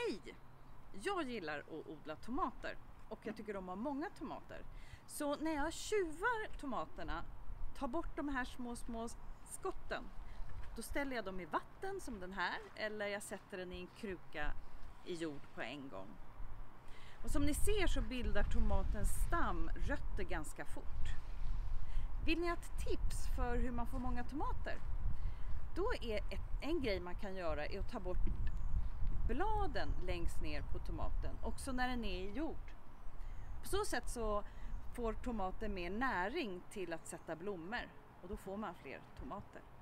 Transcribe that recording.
Hej! Jag gillar att odla tomater och jag tycker om att ha många tomater. Så när jag tjuvar tomaterna, tar bort de här små skotten, då ställer jag dem i vatten som den här, eller jag sätter den i en kruka i jord på en gång. Och som ni ser så bildar tomatens stam rötter ganska fort. Vill ni ha ett tips för hur man får många tomater? Då är en grej man kan göra är att ta bort bladen längst ner på tomaten, också när den är i jord. På så sätt så får tomaten mer näring till att sätta blommor och då får man fler tomater.